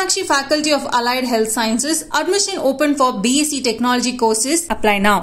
Meenakshi Faculty of Allied Health Sciences. Admission open for BSc Technology courses. Apply now.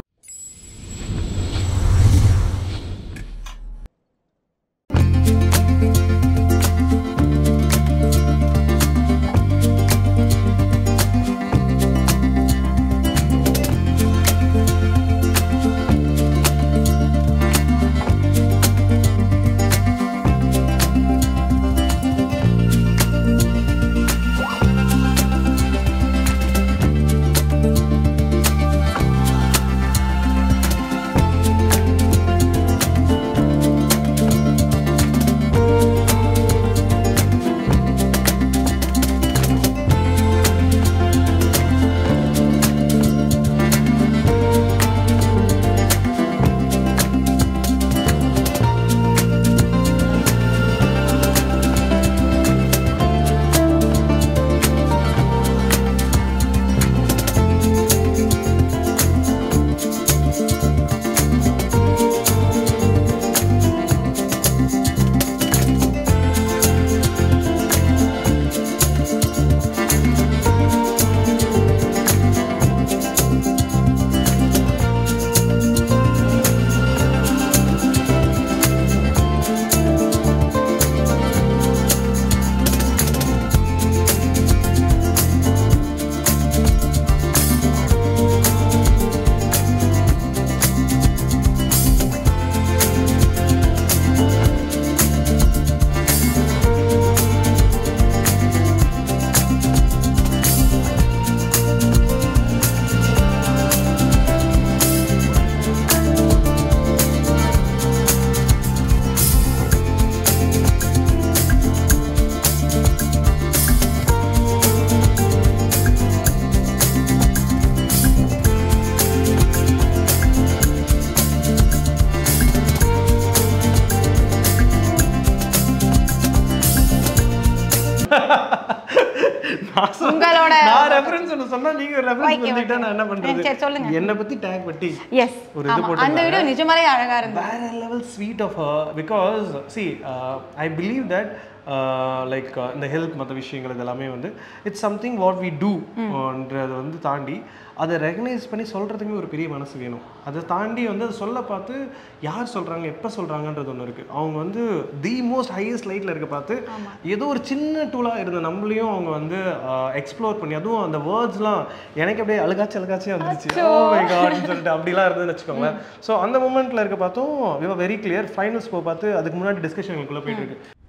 நான் reference சொன்னா நீங்க reference பண்ணிட்டா நான் என்ன பண்றது? சரி சொல்லுங்க. என்ன பத்தி டாக் பத்தி எஸ் ஒரு இது போட்டு அந்த வீடியோ நிஜமாவே அழகா இருந்துச்சு. வேற level sweet of her because see I believe that like இந்த ஹெல்த் மற்ற விஷயங்கள் இதெல்லாமே வந்து it's something what we do ன்றது வந்து தாண்டி அதை ரெகனைஸ் பண்ணி சொல்கிறதுக்குமே ஒரு பெரிய மனசு வேணும். அதை தாண்டி வந்து அதை சொல்ல பார்த்து யார் சொல்கிறாங்க எப்போ சொல்கிறாங்கன்றது ஒன்று இருக்குது. அவங்க வந்து தி மோஸ்ட் ஹையஸ்ட் லைட்டில் இருக்க பார்த்து ஏதோ ஒரு சின்ன டூலாக இருந்த நம்மளையும் அவங்க வந்து எக்ஸ்ப்ளோர் பண்ணி அதுவும் அந்த வேர்ட்ஸ்லாம் எனக்கு அப்படியே அழுகாச்சியாக வந்துருச்சு. ஓ மை காட்னு சொல்லிட்டு அப்படிலாம் இருந்ததுன்னு வச்சுக்கோங்களேன். ஸோ அந்த மூமெண்ட்டில் இருக்க பார்த்தோம் வெரி கிளியர். ஃபைனல்ஸ் போக பார்த்து அதுக்கு முன்னாடி டிஸ்கஷனுக்குள்ளே போயிட்டு இருக்கு.